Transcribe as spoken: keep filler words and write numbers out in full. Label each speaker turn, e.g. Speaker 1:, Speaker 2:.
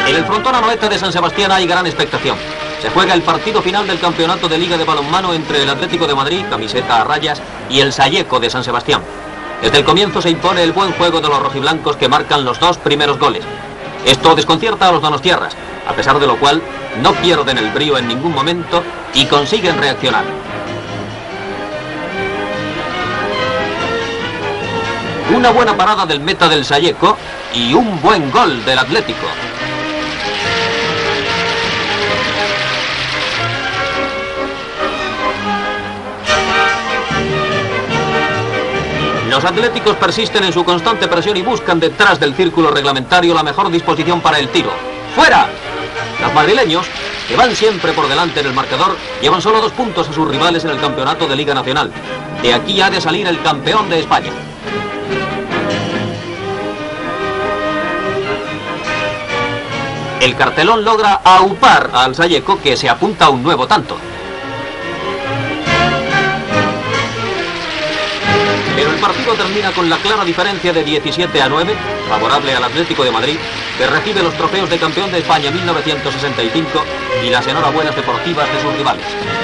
Speaker 1: En el frontón anoeta de San Sebastián hay gran expectación. Se juega el partido final del campeonato de Liga de Balonmano entre el Atlético de Madrid, camiseta a rayas, y el Salleco de San Sebastián. Desde el comienzo se impone el buen juego de los rojiblancos que marcan los dos primeros goles. Esto desconcierta a los donostiarras, a pesar de lo cual no pierden el brío en ningún momento y consiguen reaccionar. Una buena parada del meta del Salleco y un buen gol del Atlético. Los atléticos persisten en su constante presión y buscan detrás del círculo reglamentario la mejor disposición para el tiro. ¡Fuera! Los madrileños, que van siempre por delante en el marcador, llevan solo dos puntos a sus rivales en el campeonato de Liga Nacional. De aquí ha de salir el campeón de España. El cartelón logra aupar al Salleco, que se apunta a un nuevo tanto. Pero el partido termina con la clara diferencia de diecisiete a nueve, favorable al Atlético de Madrid, que recibe los trofeos de campeón de España mil novecientos sesenta y cinco y las enhorabuenas deportivas de sus rivales.